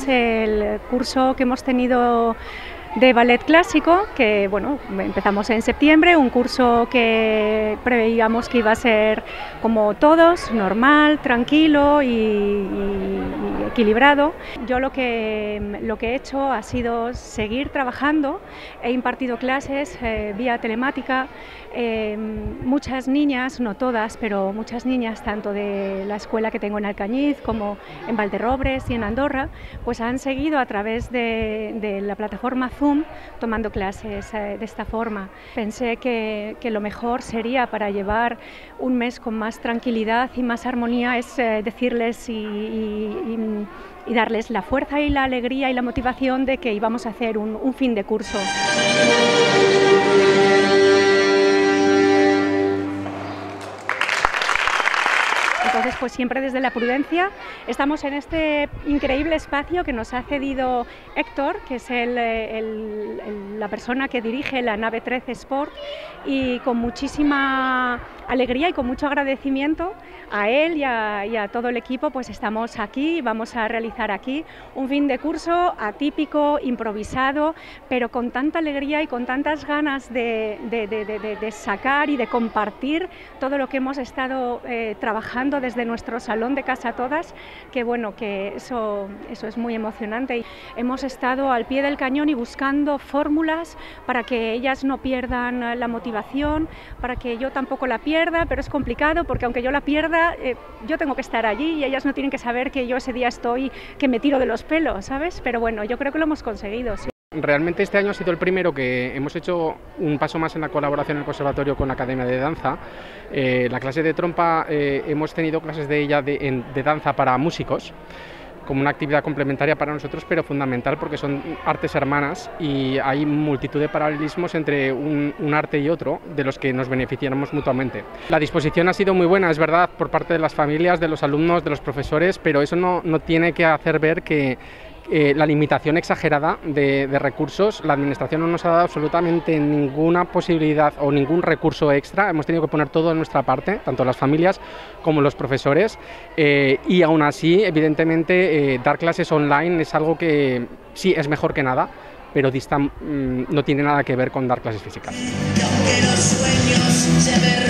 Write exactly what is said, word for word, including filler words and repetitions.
el curso que hemos tenido de ballet clásico, que bueno, empezamos en septiembre, un curso que preveíamos que iba a ser como todos, normal, tranquilo y, y, y equilibrado. Yo lo que, lo que he hecho ha sido seguir trabajando, he impartido clases eh, vía telemática. Eh, muchas niñas, no todas, pero muchas niñas, tanto de la escuela que tengo en Alcañiz como en Valderrobres y en Andorra, pues han seguido a través de, de la plataforma Zoom tomando clases eh, de esta forma. Pensé que, que lo mejor sería para llevar un mes con más tranquilidad y más armonía es eh, decirles y, y, y darles la fuerza y la alegría y la motivación de que íbamos a hacer un, un fin de curso. Entonces, pues siempre desde la prudencia estamos en este increíble espacio que nos ha cedido Héctor, que es el, el, el, la persona que dirige la nave trece Sport, y con muchísima alegría y con mucho agradecimiento a él y a, y a todo el equipo, pues estamos aquí y vamos a realizar aquí un fin de curso atípico, improvisado, pero con tanta alegría y con tantas ganas de, de, de, de, de sacar y de compartir todo lo que hemos estado eh, trabajando desde nuestro salón de Casa Todas, que bueno, que eso, eso es muy emocionante. Y hemos estado al pie del cañón y buscando fórmulas para que ellas no pierdan la motivación, para que yo tampoco la pierda, pero es complicado porque aunque yo la pierda, eh, yo tengo que estar allí y ellas no tienen que saber que yo ese día estoy, que me tiro de los pelos, ¿sabes? Pero bueno, yo creo que lo hemos conseguido, sí. Realmente este año ha sido el primero que hemos hecho un paso más en la colaboración en el conservatorio con la Academia de Danza. Eh, la clase de trompa, eh, hemos tenido clases de ella de, en, de danza para músicos, como una actividad complementaria para nosotros, pero fundamental porque son artes hermanas y hay multitud de paralelismos entre un, un arte y otro de los que nos beneficiamos mutuamente. La disposición ha sido muy buena, es verdad, por parte de las familias, de los alumnos, de los profesores, pero eso no, no tiene que hacer ver que Eh, la limitación exagerada de, de recursos. La administración no nos ha dado absolutamente ninguna posibilidad o ningún recurso extra, hemos tenido que poner todo de nuestra parte, tanto las familias como los profesores, eh, y aún así, evidentemente, eh, dar clases online es algo que sí es mejor que nada, pero dista, mmm, no tiene nada que ver con dar clases físicas.